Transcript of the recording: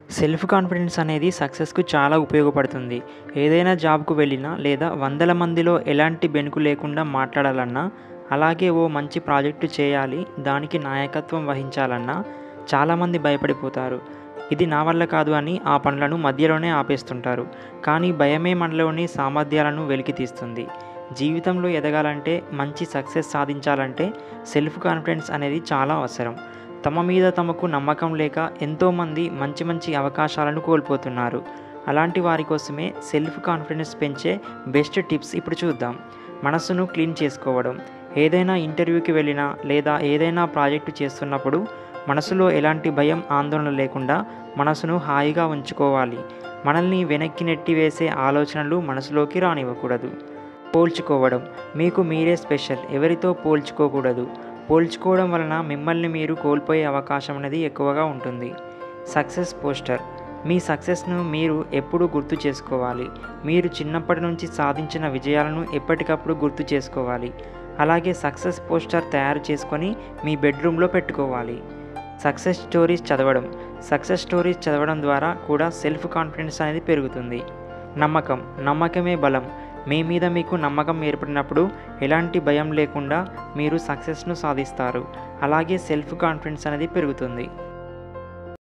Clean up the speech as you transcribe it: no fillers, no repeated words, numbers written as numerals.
Self confidence అనేది సక్సెస్‌కు చాలా ఉపయోగపడుతుంది. ఏదైనా జాబ్‌కు వెళ్ళినా లేదా వందల మందిలో ఎలాంటి బెనుకు లేకుండా మాట్లాడాలన్నా, అలాగే ఓ మంచి ప్రాజెక్టు చేయాలి, దానికి నాయకత్వం వహించాలన్నా చాలామంది భయపడిపోతారు. ఇది నా వల్ల కాదు అని ఆ పనులను మధ్యలోనే ఆపేస్తుంటారు. కానీ భయమే మనలోని సామర్థ్యాలను వెలికితీస్తుంది. జీవితంలో ఎదగాలంటే, మంచి సక్సెస్ సాధించాలంటే సెల్ఫ్ కాన్ఫిడెన్స్ అనేది చాలా అవసరం. తమ మీద తమకు నమ్మకం లేక ఎంతోమంది మంచి మంచి అవకాశాలను కోల్పోతున్నారు. అలాంటి వారి కోసమే సెల్ఫ్ కాన్ఫిడెన్స్ పెంచే బెస్ట్ టిప్స్ ఇప్పుడు చూద్దాం. మనసును క్లీన్ చేసుకోవడం. ఏదైనా ఇంటర్వ్యూకి వెళ్ళినా లేదా ఏదైనా ప్రాజెక్టు చేస్తున్నప్పుడు మనసులో ఎలాంటి భయం, ఆందోళన లేకుండా మనసును హాయిగా ఉంచుకోవాలి. మనల్ని వెనక్కి నెట్టివేసే ఆలోచనలు మనసులోకి రానివ్వకూడదు. పోల్చుకోవడం. మీకు మీరే స్పెషల్. ఎవరితో పోల్చుకోకూడదు. పోల్చుకోవడం వలన మిమ్మల్ని మీరు కోల్పోయే అవకాశం అనేది ఎక్కువగా ఉంటుంది. Success poster. మీ సక్సెస్‌ను మీరు ఎప్పుడూ గుర్తు చేసుకోవాలి. మీరు చిన్నప్పటి నుంచి సాధించిన విజయాలను ఎప్పటికప్పుడు గుర్తు చేసుకోవాలి. అలాగే సక్సెస్ పోస్టర్ తయారు చేసుకొని మీ బెడ్‌రూమ్‌లో పెట్టుకోవాలి. సక్సెస్ స్టోరీస్ చదవడం. సక్సెస్ స్టోరీస్ చదవడం ద్వారా కూడా సెల్ఫ్ కాన్ఫిడెన్స్ అనేది పెరుగుతుంది. నమ్మకం. నమ్మకమే బలం. మీ మీద మీకు నమ్మకం ఏర్పడినప్పుడు ఎలాంటి భయం లేకుండా మీరు సక్సెస్‌ను సాధిస్తారు. అలాగే సెల్ఫ్ కాన్ఫిడెన్స్ అనేది పెరుగుతుంది.